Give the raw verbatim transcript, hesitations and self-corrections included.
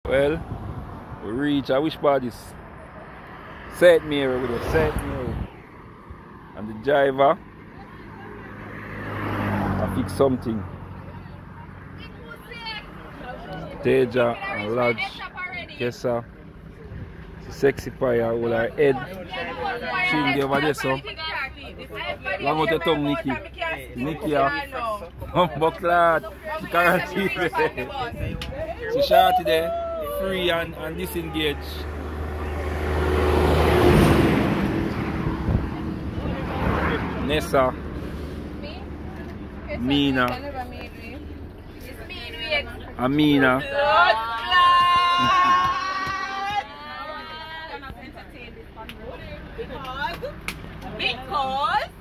Well, we reach, I wish part this Saint Mary with a Saint Mary. And the driver, I fix something. Teja and Lodge, Kessa, Sexy Fire, with her head. She over there, so. Long out the tongue, Nikki. Nikki, Buckler, she can't see it. She shot there, free and, and disengaged. Nessa, Mina, Amina. Because, because